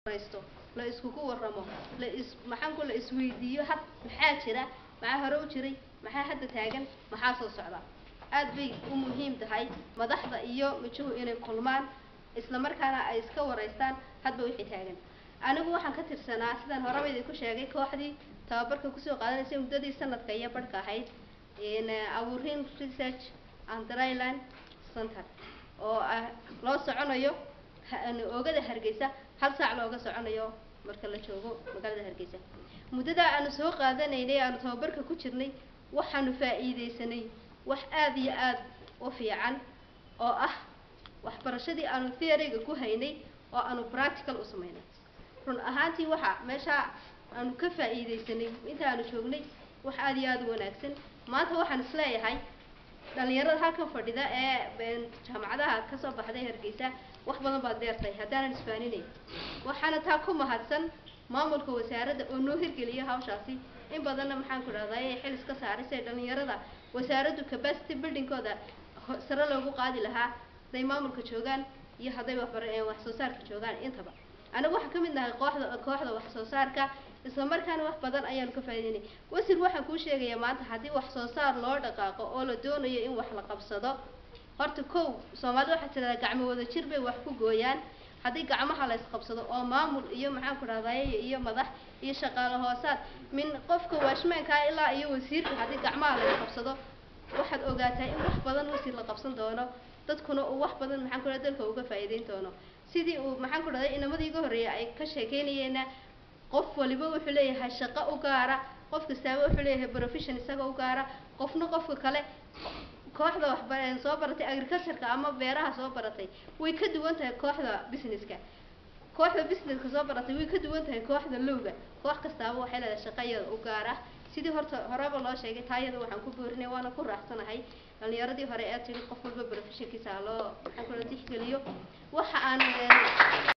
raysto la isku waramo la is maxaan ku la isweydiiyo hab maxaa jira maxaa hore u jiray maxaa hadda taagan maxaa soo socda aad bay u muhiim tahay madaxda iyo mijuhu inay kulmaan isla markaana ay iska wareystaan hadba wixii taagan anigu waxaan ka tirsanaa sidaan horeba ku sheegay kooxdii tababarka ku soo qaadanaysay muddadii sanadka iyo barhka ahayd Abuurin Research and Dryland Center oo loo soconayo oogada Hargeysa hal saac looga soconayo marka la joogo magaalada Hargeysa muddada aan soo qaadanaynay aan tababarka ku jirnay waxaanu faa'iideysanay wax aad iyo aad u fiican oo waxbarashadii aanu theory-ga ku haynay oo aanu practical u sameynay run ahaantii waxa meesha aanu ka faa'iideysanay inta aanu joognay wax aad iyo aad u wanaagsan maanta waxaan isleeyahay dhalinyarada halkan fadhida ee jaamacadaha ka soo baxday Hargeysa wax badan baad deertay haddaan isfaaninay waxaana taa ku mahadsan maamulka wasaaradda oo noo hirgeliyo hawshaasi in badanna maxaan ku raadayay xil iska saarisay dhalinyarada wasaaraddu capacity building kooda sare loogu qaadi lahaa day maamulka joogan iyo haday wax soo saarka joogan intaba anagu waxaan ka mid nahay kooxda wax soo saarka isla markaana wax badan ayaan ka faa'iideynay wasiir waxaan ku sheegayaa maanta hadii wax soo saar loo dhaqaaqo oo la doonayo in wax la qabsado horta Soomaalidu waxa tirada gacmo wada jir bay wax ku gooyaan hadii gacmaha la isqabsado oo maamul iyo maxaan ku raadayay iyo madax iyo shaqaale hoosaad min qofka washmaanka ilaa iyo wasiirka hadii gacmaha la isqabsado waxaad ogaataa in wax badan wasiir la qabsan doono dadkuna wax badan maxaan ku raadalka uga faa'iideyn doono sidii uu maxaan ku raadayay inamadii ugu horeeyay ay ka sheekeynayeen qof waliba wuxuu leeyahay shaqo u gaara qof kasta wuxuu leeyahay profession isaga u gaara qofna qofka kale kooxda waxbarashada soo baratay agriculture-ka ama beeraha soo baratay way ka duwan tahay kooxda business-ka soo baratay way ka duwan tahay kooxda lowga koox kasta waxay leedahay shaqo u gaara sidii horeba loo sheegay taayada waxaan ku boorinay waana ku raaxsanahay dhalinyaradii hore ee tiri qof walba profession-kiisa loo maxaan ku tixgeliyo waxa aan